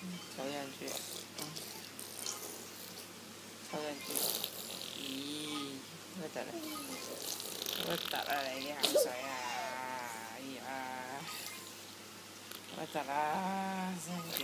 抽下去，抽下去，咦，乜得啦？乜得啦？你啲口水啊！哎呀，乜得啦？真係。